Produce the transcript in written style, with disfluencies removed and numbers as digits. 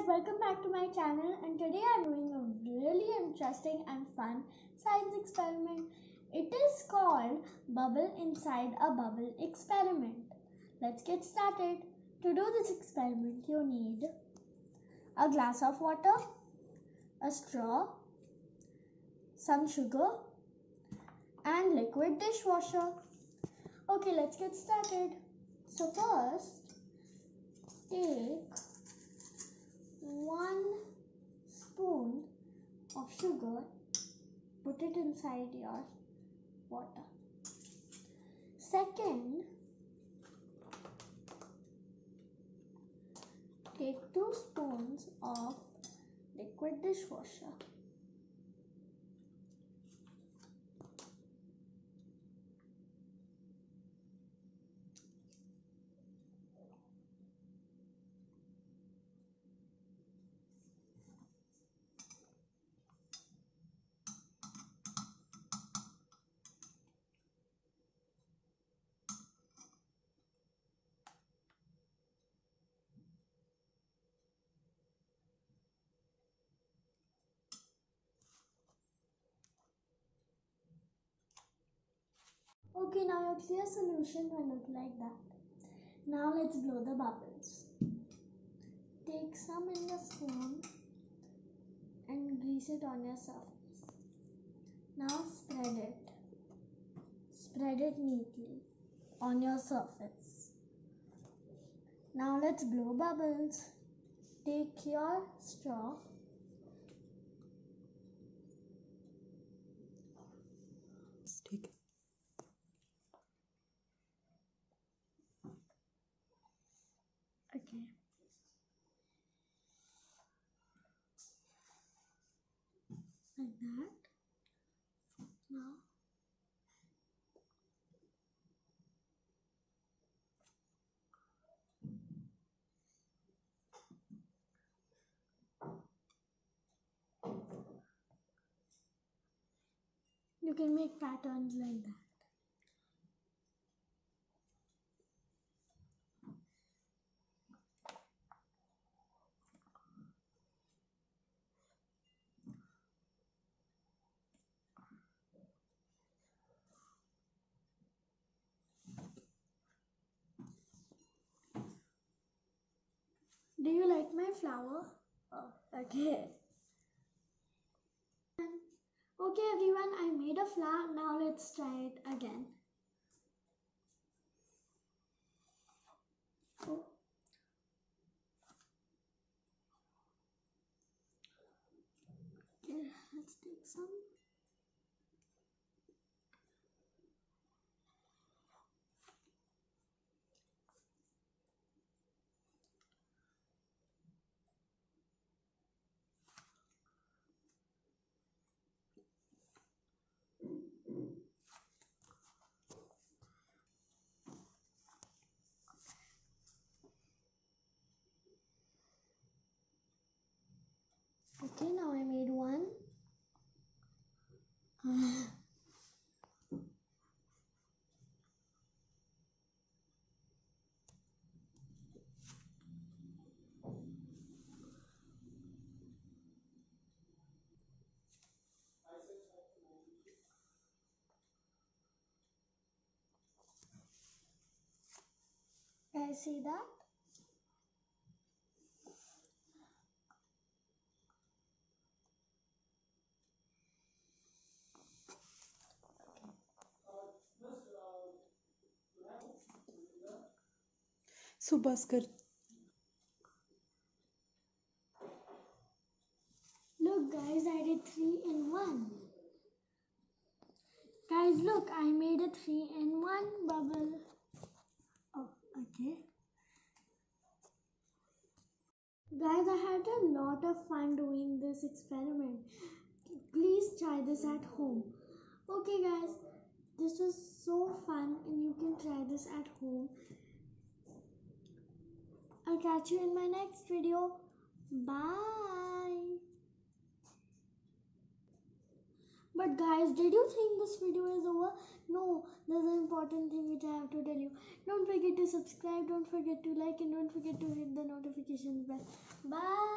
welcome back to my channel, and today I'm doing a really interesting and fun science experiment. It is called Bubble Inside a Bubble Experiment. Let's get started. To do this experiment, you need a glass of water, a straw, some sugar, and liquid dishwasher. Okay, let's get started. So first, take 1 spoon of sugar, put it inside your water. Second, take 2 spoons of liquid dishwasher. Okay, now your clear solution will look like that. Now let's blow the bubbles. Take some in the spoon and grease it on your surface. Now spread it. Spread it neatly on your surface. Now let's blow bubbles. Take your straw. Take it. Okay. Like that. Now you can make patterns like that. Do you like my flower? Oh, okay. Okay everyone, I made a flower. Now let's try it again. Oh. Okay, let's take some. Okay, now I made one. Guys, see that? So Bhaskar, Look guys, I did 3 in 1. Guys, look, I made a 3 in 1 bubble. Oh, okay. Guys, I had a lot of fun doing this experiment. Please try this at home. Okay guys, this was so fun and you can try this at home. I'll catch you in my next video. Bye. But guys, did you think this video is over? No, there's an important thing which I have to tell you. Don't forget to subscribe, don't forget to like, and don't forget to hit the notification bell. Bye.